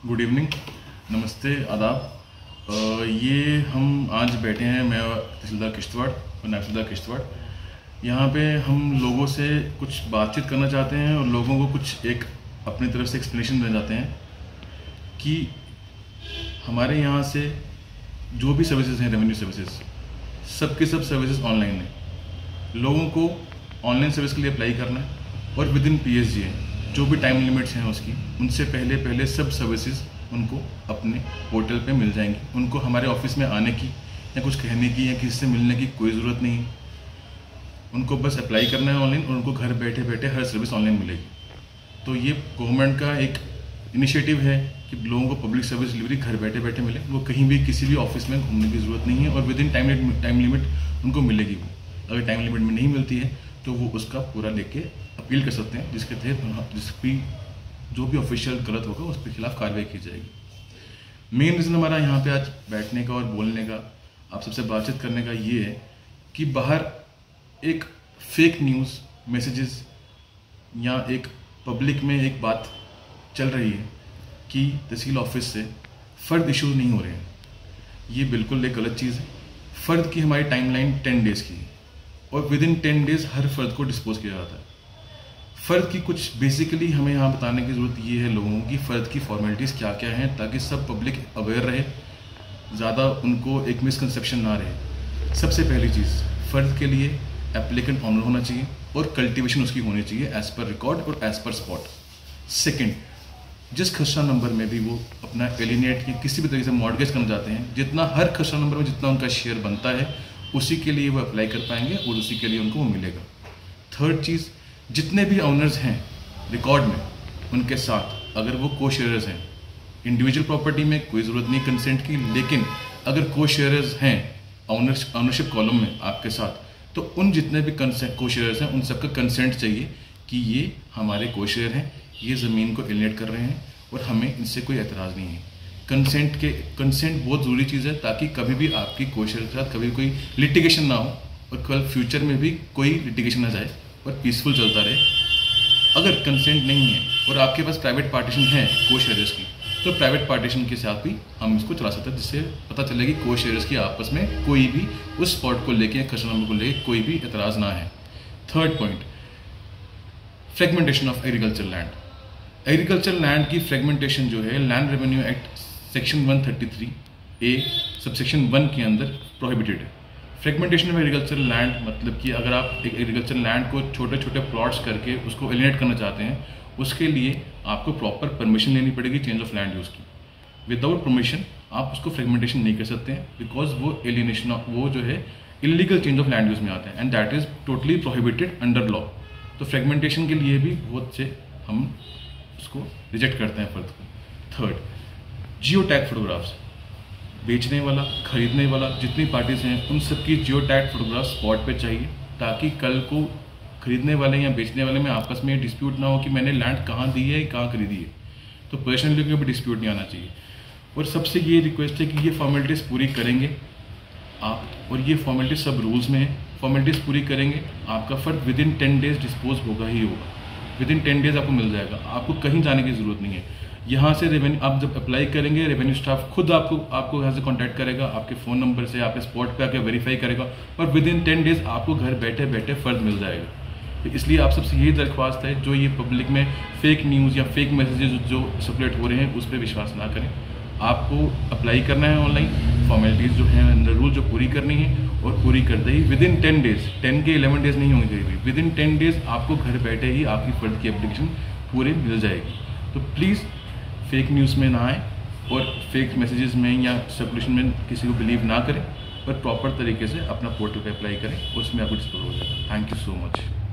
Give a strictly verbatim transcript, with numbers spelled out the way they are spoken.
Good evening, नमस्ते, आदाब। अ, ये हम आज बैठे हैं, मैं तहसीलदार किश्तवाड़ और नायब तहसीलदार किश्तवाड़। यहाँ पे हम लोगों से कुछ बातचीत करना चाहते हैं और लोगों को कुछ एक अपनी तरफ से एक्सप्लेनेशन देना चाहते हैं कि हमारे यहाँ से जो भी सर्विसेज हैं, रेवेन्यू सर्विसेज, सब के सब सर्विसेज ऑनलाइन हैं। लोगों को ऑनलाइन सर्विस के लिए अप्लाई करना है और within P S G है, जो भी टाइम लिमिट्स हैं उसकी, उनसे पहले पहले सब सर्विसेज उनको अपने पोर्टल पे मिल जाएंगी। उनको हमारे ऑफिस में आने की या कुछ कहने की या किसी से मिलने की कोई ज़रूरत नहीं। उनको बस अप्लाई करना है ऑनलाइन और उनको घर बैठे बैठे हर सर्विस ऑनलाइन मिलेगी। तो ये गवर्नमेंट का एक इनिशिएटिव है कि लोगों को पब्लिक सर्विस डिलीवरी घर बैठे बैठे मिले। वो कहीं भी किसी भी ऑफिस में घूमने की ज़रूरत नहीं है और within time time limit उनको मिलेगी। वो अगर टाइम लिमिट में नहीं मिलती है तो वो उसका पूरा लेके अपील कर सकते हैं, जिसके तहत जिसकी जो भी ऑफिशियल गलत होगा उसके खिलाफ कार्रवाई की जाएगी। मेन रीज़न हमारा यहाँ पे आज बैठने का और बोलने का, आप सबसे बातचीत करने का ये है कि बाहर एक फेक न्यूज़ मैसेजेस या एक पब्लिक में एक बात चल रही है कि तहसील ऑफिस से फ़र्द इशूज़ नहीं हो रहे हैं। ये बिल्कुल एक गलत चीज़ है। फ़र्द की हमारी टाइमलाइन टेन डेज़ की है और विद इन टेन डेज़ हर फ़र्द को डिस्पोज किया जाता है। फ़र्द की कुछ बेसिकली हमें यहाँ बताने की ज़रूरत ये है लोगों की, फ़र्द की फॉर्मेलिटीज़ क्या क्या हैं, ताकि सब पब्लिक अवेयर रहे, ज़्यादा उनको एक मिसकंसेप्शन ना रहे। सबसे पहली चीज़, फ़र्द के लिए एप्लीकेंट ऑनर होना चाहिए और कल्टीवेशन उसकी होनी चाहिए एज़ पर रिकॉर्ड और एज़ पर स्पॉट। सेकेंड, जिस खसरा नंबर में भी वो अपना एलिनेट या किसी भी तरीके से मॉर्गेज करना चाहते हैं, जितना हर खसरा नंबर में जितना उनका शेयर बनता है उसी के लिए वो अप्लाई कर पाएंगे और उसी के लिए उनको वो मिलेगा। थर्ड चीज़, जितने भी ऑनर्स हैं रिकॉर्ड में, उनके साथ अगर वो को शेयरर्स हैं, इंडिविजुअल प्रॉपर्टी में कोई ज़रूरत नहीं कंसेंट की, लेकिन अगर को शेयरर्स हैं ऑनर्स ऑनरशिप कॉलम में आपके साथ, तो उन जितने भी कंसेंट को शेयरर्स हैं उन सबका कंसेंट चाहिए कि ये हमारे को शेयर हैं, ये ज़मीन को एलिनेट कर रहे हैं और हमें इनसे कोई एतराज़ नहीं है। कंसेंट के कंसेंट बहुत ज़रूरी चीज़ है, ताकि कभी भी आपकी को शेयर के साथ कभी कोई लिटिगेशन ना हो और कल फ्यूचर में भी कोई लिटिगेशन ना जाए और पीसफुल चलता रहे। अगर कंसेंट नहीं है और आपके पास प्राइवेट पार्टीशन है को शेयर्स की, तो प्राइवेट पार्टीशन के साथ भी हम इसको चला सकते हैं, जिससे पता चलेगी को शेयर्स की आपस में कोई भी उस स्पॉट को लेके खसरा नंबर को लेके कोई भी एतराज़ ना है। Third point, fragmentation of agriculture land. Agriculture land की फ्रेगमेंटेशन जो है land revenue act section one thirty three A subsection one के अंदर प्रोहिबिटेड है। फ्रेगमेंटेशन ऑफ एग्रीकल्चर लैंड मतलब कि अगर आप एक एग्रीकल्चर लैंड को छोटे छोटे प्लॉट्स करके उसको एलिनेट करना चाहते हैं, उसके लिए आपको प्रॉपर परमिशन लेनी पड़ेगी चेंज ऑफ लैंड यूज़ की। विदाउट परमिशन आप उसको फ्रेगमेंटेशन नहीं कर सकते हैं, बिकॉज वो एलिनेशन वो जो है illegal change of land use में आता है and that is totally prohibited under law. तो फ्रेगमेंटेशन के लिए भी बहुत से हम उसको रिजेक्ट करते हैं फर्द को। Third, geo tag photographs. बेचने वाला, खरीदने वाला, जितनी पार्टीज हैं उन सबकी जियो टैग फोटोग्राफ स्पॉट पे चाहिए, ताकि कल को खरीदने वाले या बेचने वाले में आपस में डिस्प्यूट ना हो कि मैंने लैंड कहाँ दी है, कहाँ खरीदी है। तो पर्सनली कोई भी डिस्प्यूट नहीं आना चाहिए। और सबसे ये रिक्वेस्ट है कि ये फॉर्मेलिटीज़ पूरी करेंगे आप, और ये फॉर्मेलिटीज सब रूल्स में है, फॉर्मेलिटीज़ पूरी करेंगे, आपका फ़र्द within ten days dispose होगा ही होगा। विद इन टेन डेज आपको मिल जाएगा, आपको कहीं जाने की ज़रूरत नहीं है। यहाँ से रेवेन्यू आप जब अप्लाई करेंगे, रेवेन्यू स्टाफ खुद आपको आपको यहाँ से कांटेक्ट करेगा, आपके फ़ोन नंबर से आपके स्पॉट पे आके वेरीफाई करेगा और विद इन टेन डेज आपको घर बैठे बैठे फ़र्द मिल जाएगा। तो इसलिए आप सबसे यही दरख्वास्त है, जो ये पब्लिक में फेक न्यूज़ या फेक मैसेजेस जो सर्कुलेट हो रहे हैं उस पर विश्वास ना करें। आपको अप्लाई करना है ऑनलाइन, फॉर्मेलिटीज़ जो हैं अंडर रूल जो पूरी करनी है, और पूरी करते ही within ten days, ten के इलेवन डेज नहीं होंगे कहीं भी, विद इन टेन डेज आपको घर बैठे ही आपकी फ़र्द की एप्लीकेशन पूरे मिल जाएगी। तो प्लीज़ फेक न्यूज़ में ना आए और फेक मैसेजेस में या सर्कुलेशन में किसी को बिलीव ना करें, पर प्रॉपर तरीके से अपना पोर्टल पे अप्लाई करें, उसमें आपको डिस्पोज हो जाएगा। Thank you so much.